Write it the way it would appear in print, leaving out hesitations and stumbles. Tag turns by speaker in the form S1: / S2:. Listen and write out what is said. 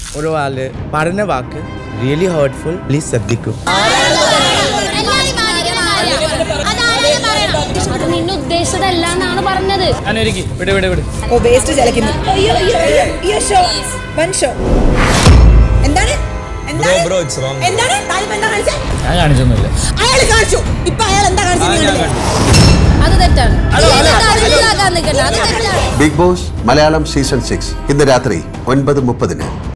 S1: ഒരാള് പറഞ്ഞ വാക്ക് really hurtful. Please ശ്രദ്ധിക്കൂ.
S2: അത് നിന്നെ ഉദ്ദേശിച്ചതല്ല എന്നാണ് പറഞ്ഞത്.
S3: എന്താണ്
S2: അത് തെറ്റാണ്.
S4: ബിഗ് ബോസ് മലയാളം സീസൺ 6 ഇന്ന് രാത്രി 9:30.